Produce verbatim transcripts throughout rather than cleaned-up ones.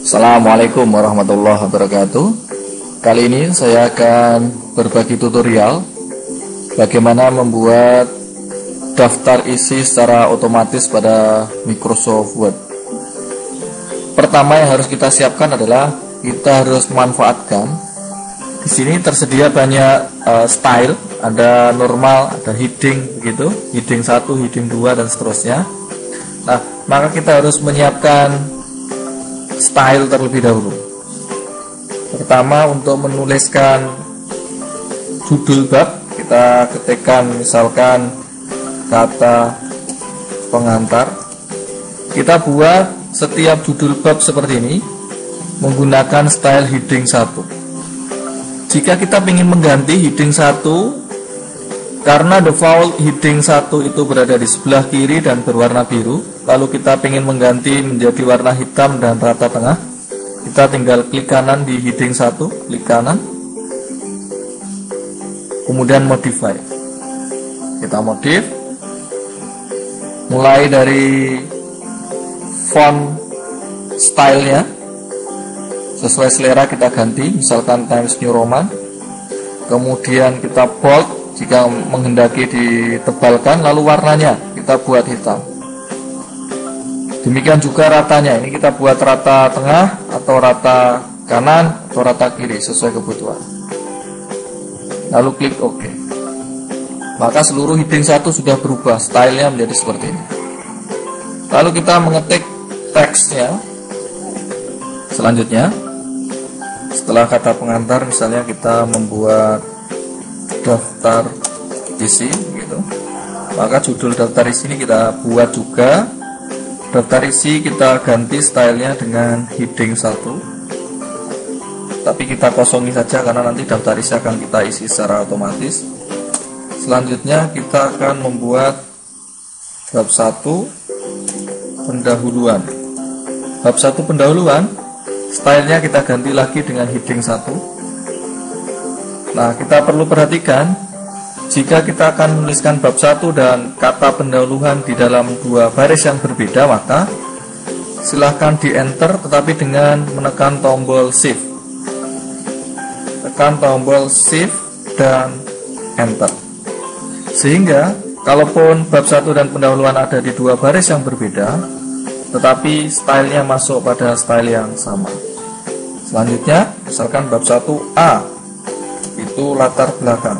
Assalamualaikum warahmatullahi wabarakatuh. Kali ini saya akan berbagi tutorial bagaimana membuat daftar isi secara otomatis pada Microsoft Word. Pertama yang harus kita siapkan adalah kita harus memanfaatkan. Di sini tersedia banyak uh, style, ada normal, ada heading begitu, heading satu, heading dua dan seterusnya. Nah, maka kita harus menyiapkan style terlebih dahulu. Pertama, untuk menuliskan judul bab, kita ketikkan misalkan kata pengantar. Kita buat setiap judul bab seperti ini menggunakan style heading satu. Jika kita ingin mengganti heading satu, karena default heading satu itu berada di sebelah kiri dan berwarna biru, lalu kita ingin mengganti menjadi warna hitam dan rata tengah, kita tinggal klik kanan di heading satu, klik kanan, kemudian modify. Kita modif, mulai dari font stylenya sesuai selera kita ganti, misalkan Times New Roman, kemudian kita bold jika menghendaki ditebalkan, lalu warnanya kita buat hitam. Demikian juga ratanya, ini kita buat rata tengah atau rata kanan atau rata kiri sesuai kebutuhan. Lalu klik OK. Maka seluruh heading satu sudah berubah, stylenya menjadi seperti ini. Lalu kita mengetik teksnya. Selanjutnya, setelah kata pengantar, misalnya kita membuat daftar isi gitu, maka judul daftar isi ini kita buat juga. Daftar isi kita ganti stylenya dengan heading satu, tapi kita kosongi saja karena nanti daftar isi akan kita isi secara otomatis. Selanjutnya kita akan membuat bab satu pendahuluan. Bab satu pendahuluan, stylenya kita ganti lagi dengan heading satu. Nah, kita perlu perhatikan, jika kita akan menuliskan bab satu dan kata pendahuluan di dalam dua baris yang berbeda, maka silahkan di enter tetapi dengan menekan tombol shift. Tekan tombol shift dan enter. Sehingga kalaupun bab satu dan pendahuluan ada di dua baris yang berbeda, tetapi stylenya masuk pada style yang sama. Selanjutnya, misalkan bab satu A itu latar belakang.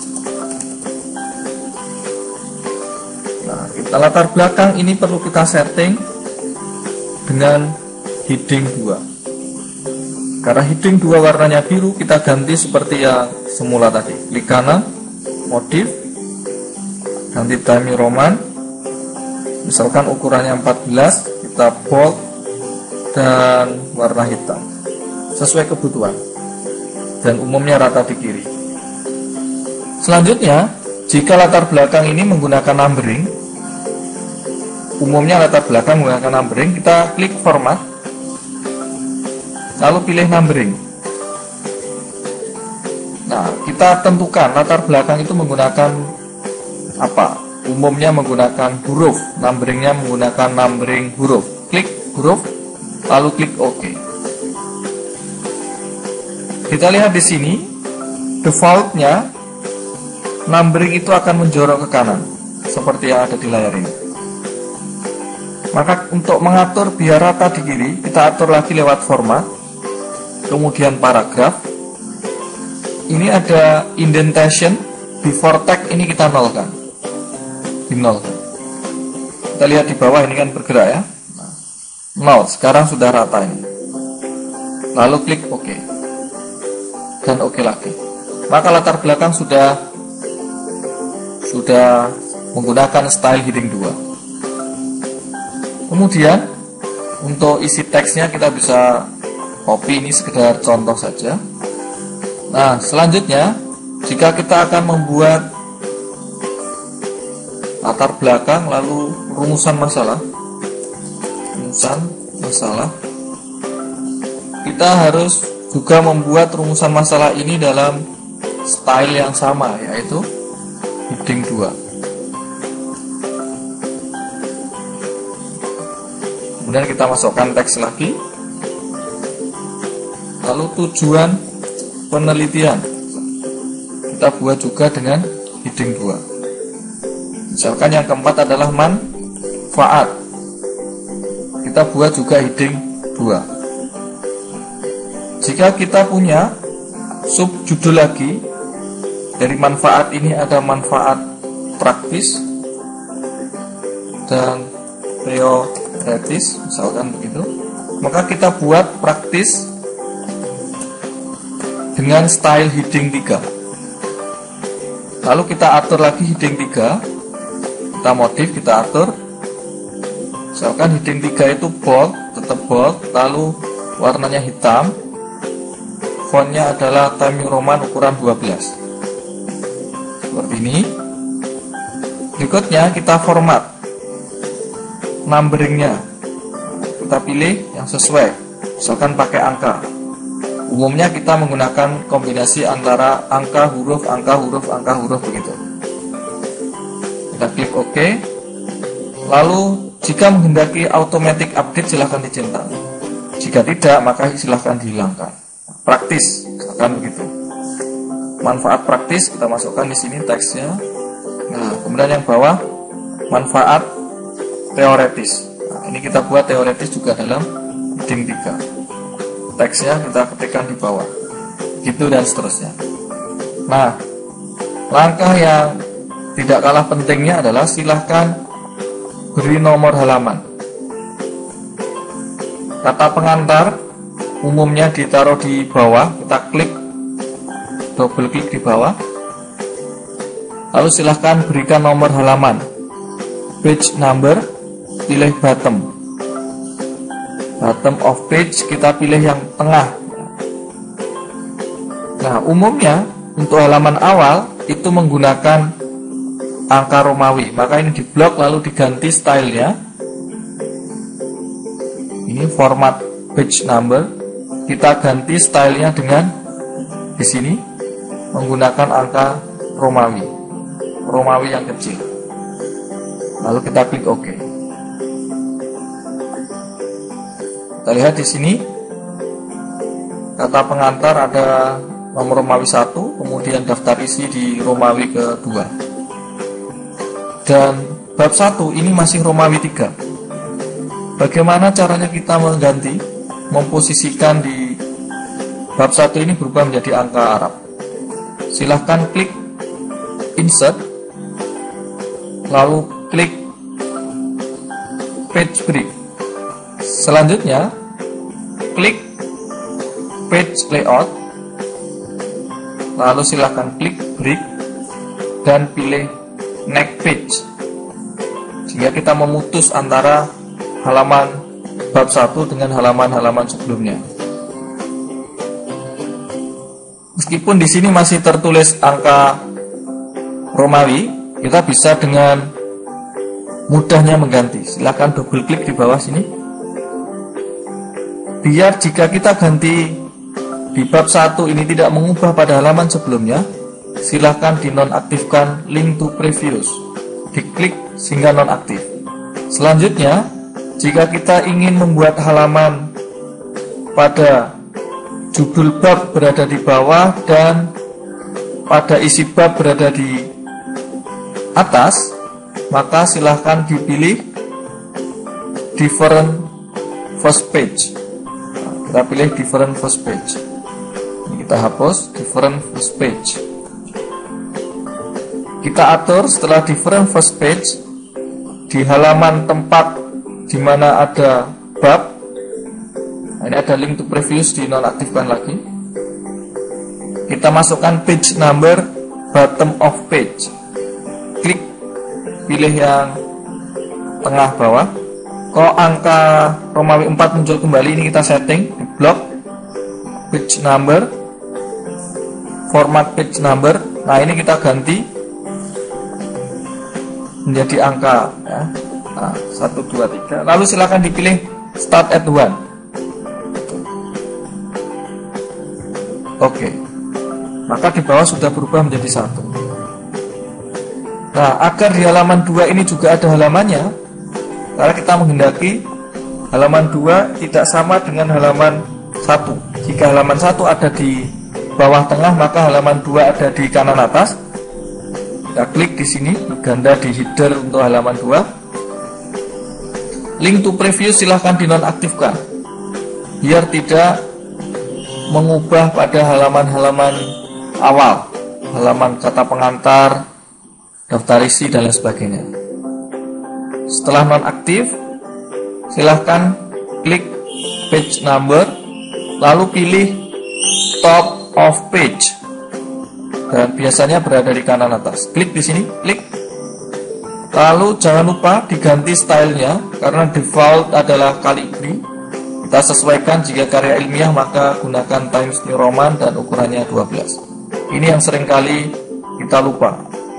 Nah, kita latar belakang ini perlu kita setting dengan heading dua. Karena heading dua warnanya biru, kita ganti seperti yang semula tadi. Klik kanan, modif, ganti Times New Roman. Misalkan ukurannya empat belas, kita bold dan warna hitam sesuai kebutuhan, dan umumnya rata di kiri. Selanjutnya, jika latar belakang ini menggunakan numbering, umumnya latar belakang menggunakan numbering, kita klik format, lalu pilih numbering. Nah, kita tentukan latar belakang itu menggunakan apa? Umumnya menggunakan huruf, numberingnya menggunakan numbering huruf. Klik huruf, lalu klik OK. Kita lihat di sini, defaultnya numbering itu akan menjorok ke kanan, seperti yang ada di layar ini. Maka untuk mengatur biar rata di kiri, kita atur lagi lewat format, kemudian paragraf. Ini ada indentation, before tag ini kita nolkan, di nol. Kita lihat di bawah ini kan bergerak ya, nol. Sekarang sudah rata ini. Lalu klik OK. Dan OK lagi. Maka latar belakang sudah sudah menggunakan style heading dua. Kemudian untuk isi teksnya kita bisa copy, ini sekedar contoh saja. Nah, selanjutnya jika kita akan membuat latar belakang lalu rumusan masalah, rumusan masalah, kita harus juga membuat rumusan masalah ini dalam style yang sama, yaitu heading dua. Kemudian kita masukkan teks lagi. Lalu tujuan penelitian kita buat juga dengan heading dua. Misalkan yang keempat adalah manfaat, kita buat juga heading dua. Jika kita punya subjudul lagi, dari manfaat ini ada manfaat praktis dan teoretis, misalkan begitu, maka kita buat praktis dengan style heading tiga. Lalu kita atur lagi heading tiga, kita modif, kita atur. Misalkan heading tiga itu bold, tetap bold, lalu warnanya hitam, fontnya adalah Times New Roman ukuran dua belas, seperti ini. Berikutnya kita format numberingnya, kita pilih yang sesuai, misalkan pakai angka. Umumnya kita menggunakan kombinasi antara angka, huruf, angka, huruf, angka, huruf, begitu. Kita klik OK. Lalu jika menghendaki automatic update silahkan dicentang. Jika tidak, maka silahkan dihilangkan. Praktis, misalkan begitu. Manfaat praktis kita masukkan di sini teksnya. Nah, kemudian yang bawah manfaat teoretis. Nah, ini kita buat teoretis juga dalam heading tiga. Teksnya kita ketikkan di bawah, gitu dan seterusnya. Nah, langkah yang tidak kalah pentingnya adalah silahkan beri nomor halaman. Kata pengantar umumnya ditaruh di bawah, kita klik, double klik di bawah. Lalu silahkan berikan nomor halaman, page number, pilih bottom. Bottom of page kita pilih yang tengah. Nah, umumnya untuk halaman awal itu menggunakan angka Romawi, maka ini diblok lalu diganti stylenya. Ini format page number, kita ganti stylenya dengan di sini menggunakan angka Romawi, Romawi yang kecil. Lalu kita klik OK. Kita lihat di sini kata pengantar ada nomor Romawi satu, kemudian daftar isi di Romawi kedua. Dan bab satu ini masih Romawi tiga. Bagaimana caranya kita mengganti, memposisikan di bab satu ini berubah menjadi angka Arab? Silahkan klik insert, lalu klik page break. Selanjutnya klik page layout, lalu silahkan klik break dan pilih next page, sehingga kita memutus antara halaman bab satu dengan halaman-halaman sebelumnya. Meskipun di sini masih tertulis angka Romawi, kita bisa dengan mudahnya mengganti. Silahkan double klik di bawah sini. Biar jika kita ganti di bab satu ini tidak mengubah pada halaman sebelumnya, silahkan dinonaktifkan link to previous, diklik sehingga nonaktif. Selanjutnya, jika kita ingin membuat halaman pada judul bab berada di bawah dan pada isi bab berada di atas, maka silahkan dipilih different first page. Kita pilih different first page. Ini kita hapus different first page. Kita atur setelah different first page di halaman tempat di mana ada bab. Nah, ini ada link to previous, dinonaktifkan lagi. Kita masukkan page number bottom of page. Klik, pilih yang tengah bawah. Kalau angka Romawi empat muncul kembali, ini kita setting di blok page number, format page number. Nah, ini kita ganti menjadi angka ya. Nah, satu, dua, tiga. Lalu silakan dipilih start at one. Oke. Maka di bawah sudah berubah menjadi satu. Nah, agar di halaman dua ini juga ada halamannya, karena kita menghendaki halaman dua tidak sama dengan halaman satu. Jika halaman satu ada di bawah tengah, maka halaman dua ada di kanan atas. Kita klik di sini, ganda di header untuk halaman dua. Link to preview silahkan dinonaktifkan, biar tidak mengubah pada halaman-halaman awal, halaman kata pengantar, daftar isi, dan lain sebagainya. Setelah nonaktif, silahkan klik page number, lalu pilih top of page, dan biasanya berada di kanan atas. Klik di sini, klik. Lalu jangan lupa diganti stylenya, karena default adalah Calibri. Kita sesuaikan, jika karya ilmiah maka gunakan Times New Roman dan ukurannya dua belas. Ini yang seringkali kita lupa.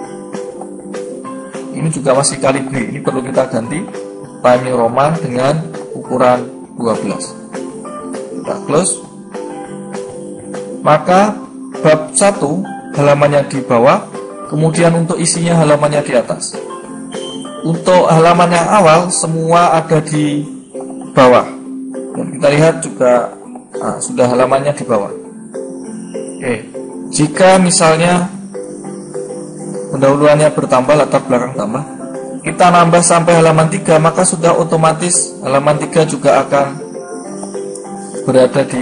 Ini juga masih Calibri, ini perlu kita ganti Times New Roman dengan ukuran dua belas. Kita close. Maka bab satu halamannya di bawah, kemudian untuk isinya halamannya di atas. Untuk halaman yang awal semua ada di bawah, dan kita lihat juga nah, sudah halamannya di bawah. Oke, jika misalnya pendahuluannya bertambah, latar belakang tambah, kita nambah sampai halaman tiga, maka sudah otomatis halaman tiga juga akan berada di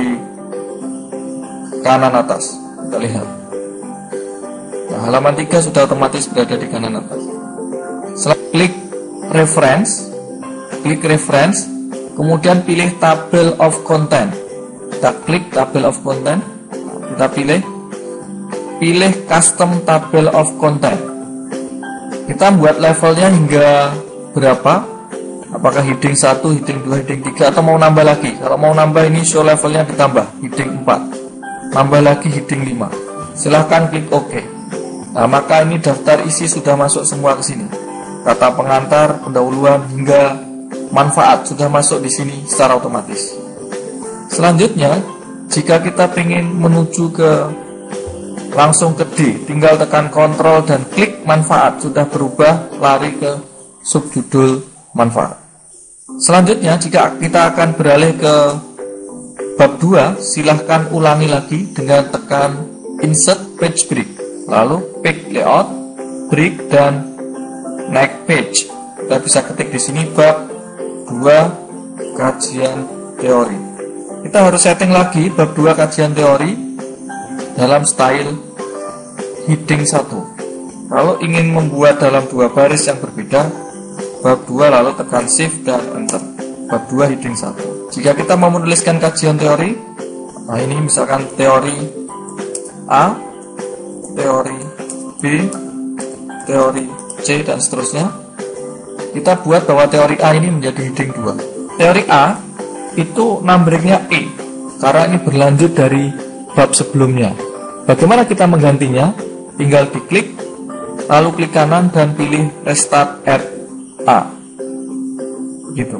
kanan atas. Kita lihat, nah, halaman tiga sudah otomatis berada di kanan atas. Setelah klik reference, klik reference, kemudian pilih table of content. Kita klik table of content, kita pilih pilih custom table of content. Kita buat levelnya hingga berapa, apakah heading satu, heading dua, heading tiga, atau mau nambah lagi. Kalau mau nambah, ini show levelnya ditambah heading empat, nambah lagi heading lima. Silahkan klik OK. Nah, maka ini daftar isi sudah masuk semua ke sini. Kata pengantar, pendahuluan, hingga manfaat sudah masuk di sini secara otomatis. Selanjutnya, jika kita ingin menuju ke langsung ke D, tinggal tekan kontrol dan klik manfaat, sudah berubah lari ke subjudul manfaat. Selanjutnya, jika kita akan beralih ke bab dua, silahkan ulangi lagi dengan tekan insert page break, lalu pick layout, break, dan next page. Kita bisa ketik di sini bab dua kajian teori. Kita harus setting lagi bab dua kajian teori dalam style heading satu. Kalau ingin membuat dalam dua baris yang berbeda, bab dua lalu tekan shift dan enter. Bab dua heading satu. Jika kita mau menuliskan kajian teori, nah ini misalkan teori A, teori B, teori C, dan seterusnya. Kita buat bahwa teori A ini menjadi heading dua. Teori A itu numberingnya E, karena ini berlanjut dari bab sebelumnya. Bagaimana kita menggantinya? Tinggal diklik, lalu klik kanan dan pilih restart at A, gitu.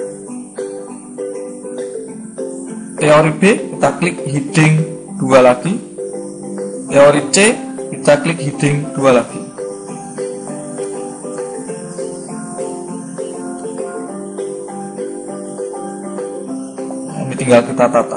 Teori B kita klik heading dua lagi. Teori C kita klik heading dua lagi. Ini tinggal kita tata.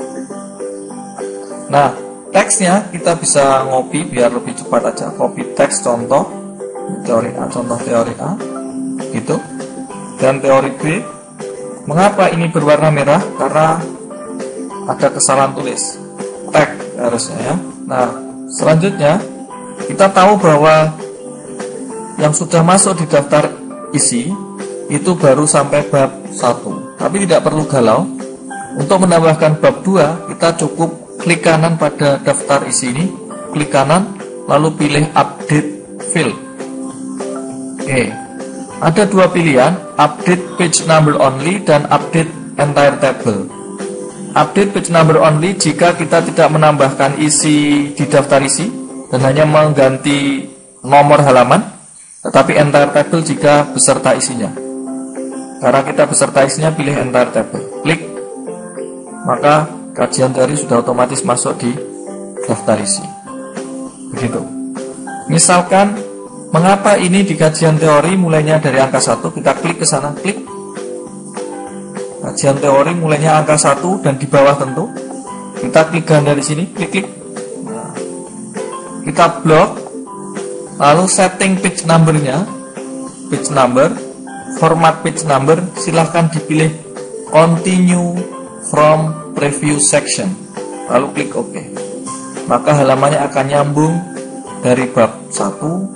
Nah, teksnya kita bisa ngopi biar lebih cepat aja. Copy teks contoh teori A, contoh teori A, gitu. Dan teori B, mengapa ini berwarna merah? Karena ada kesalahan tulis tag harusnya ya. Nah, selanjutnya kita tahu bahwa yang sudah masuk di daftar isi itu baru sampai bab satu. Tapi tidak perlu galau. Untuk menambahkan bab dua, kita cukup klik kanan pada daftar isi ini, klik kanan, lalu pilih update field. Oke, ada dua pilihan, update page number only dan update entire table. Update page number only jika kita tidak menambahkan isi di daftar isi dan hanya mengganti nomor halaman, tetapi entire table jika beserta isinya. Karena kita beserta isinya, pilih entire table, klik, maka kajian teori sudah otomatis masuk di daftar isi. Begitu. Misalkan, mengapa ini di kajian teori mulainya dari angka satu, kita klik ke sana, klik. Kajian teori mulainya angka satu dan di bawah tentu. Kita klik ganda di sini, klik-klik. Nah, kita blok, lalu setting page number-nya, page number, format page number, silahkan dipilih continue from preview section, lalu klik OK. Maka halamannya akan nyambung dari bab satu,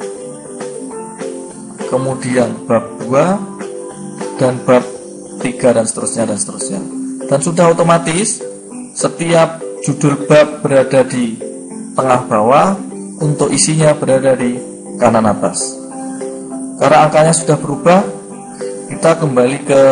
kemudian bab dua, dan bab tiga, dan seterusnya dan seterusnya. Dan sudah otomatis setiap judul bab berada di tengah bawah, untuk isinya berada di kanan atas. Karena angkanya sudah berubah, kita kembali ke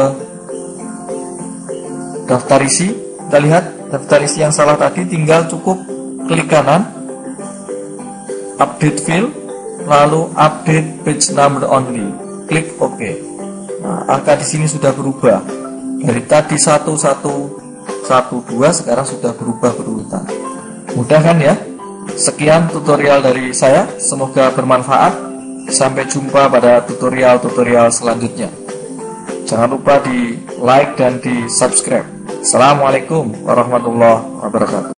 daftar isi. Kita lihat daftar isi yang salah tadi, tinggal cukup klik kanan, update field, lalu update page number only, klik OK. Nah, angka di sini sudah berubah. Dari tadi satu satu satu dua, sekarang sudah berubah berurutan. Mudah kan ya? Sekian tutorial dari saya, semoga bermanfaat. Sampai jumpa pada tutorial-tutorial selanjutnya. Jangan lupa di like dan di subscribe. Assalamualaikum warahmatullahi wabarakatuh.